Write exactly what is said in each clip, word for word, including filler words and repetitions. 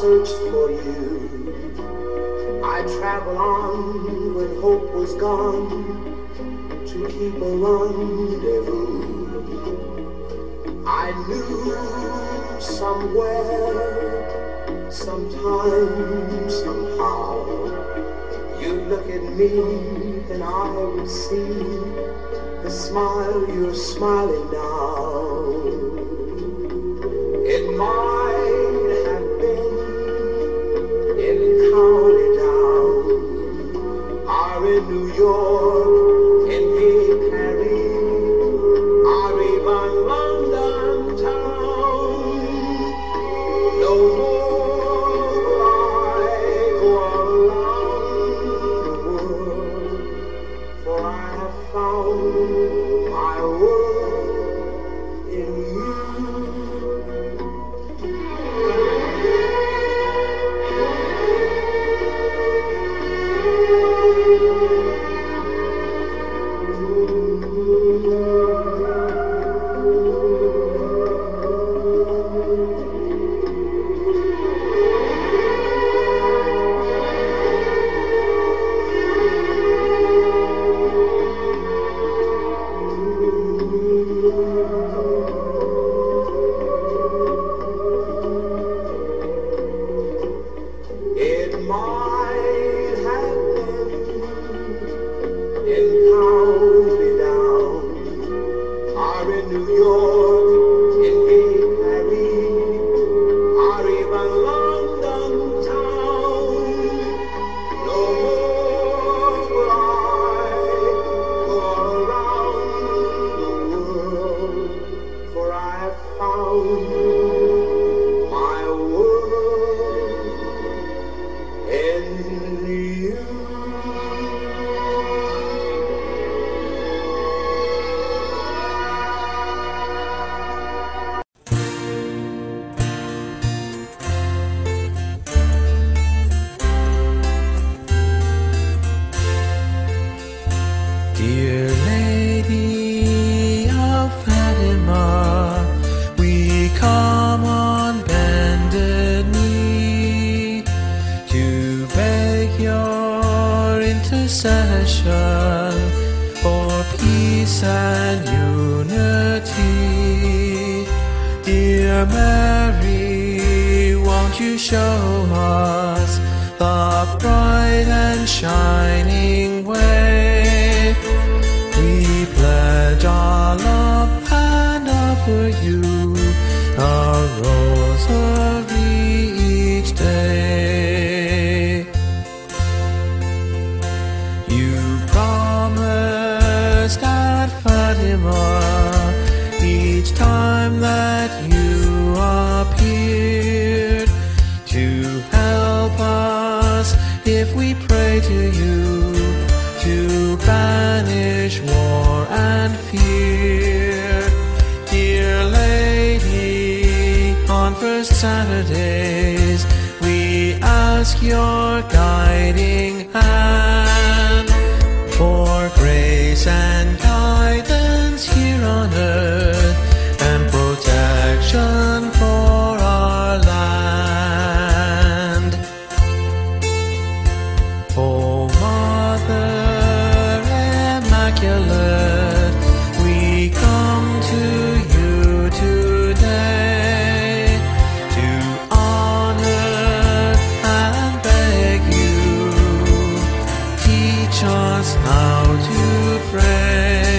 searched for you. I travel on when hope was gone to keep a rendezvous. I knew somewhere, sometime, somehow, you'd look at me and I would see the smile you're smiling now. It might have been in County Down, or in New York, in Gay Paris, or even London town. No more will I go around the world, for I have found my world in you. It might have been in County Down, or in New York, in Gay Paris, or even London town. No more will I go around the world, for I have found my world in you. Dear Lady of Fatima, we come on bended knee to beg your intercession for peace and unity. Dear Mary, won't you show us the bright and shining way? We pledge our love and offer you a rosary each day. You promised at Fatima each time that you appeared to help us if we pray to you, to banish war and fear. Dear Lady, on first Saturdays we ask your guiding hand for grace and guidance here on earth and protection for our land. Oh Mother Immaculate, we come to you today to honor and beg you, teach us how to pray.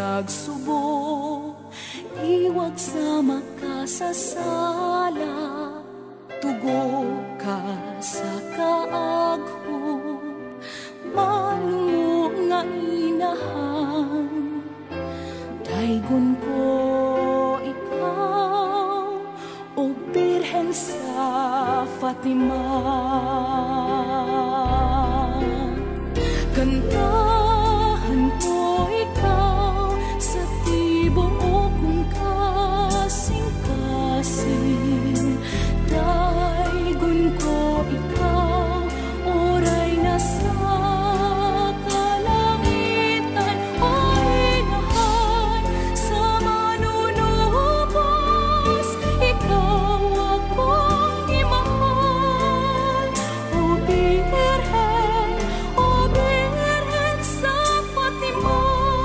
nagsubo, iwag sa makasasala, tugo ka sa kaaghop, malungo nga inahan, daygon ko ikaw, o Birhen sa Fatima. Kantahan ko ikaw sa tibuok kong kasing-kasing, daygon ko ikaw, oray na sa kalangitan, o inahan sa manunubos, ikaw akong imahal, o Birhen, o Birhen sa Fatima.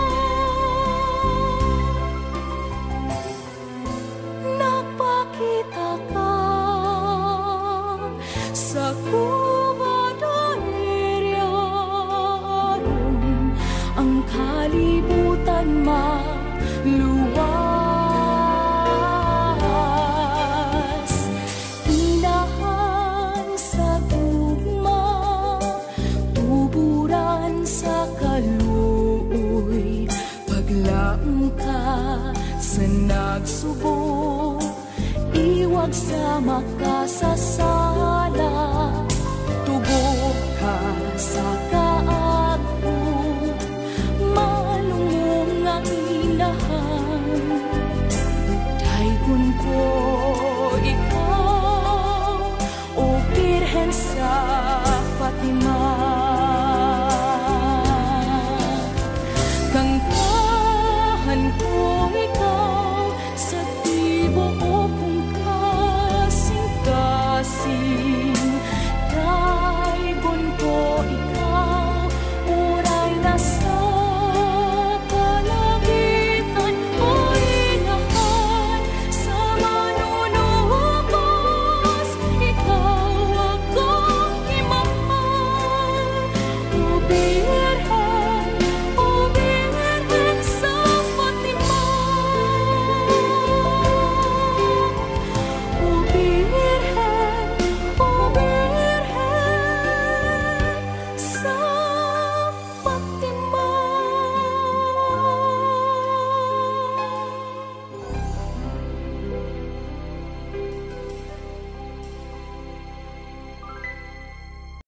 Nagpakita ka sa Cubada area, ang kalibutan maluwas, inahan sa tugma, tuburan sa kaluoy, paglaong ka sa nagsubo, iwag sa makasasala, tugo ka sa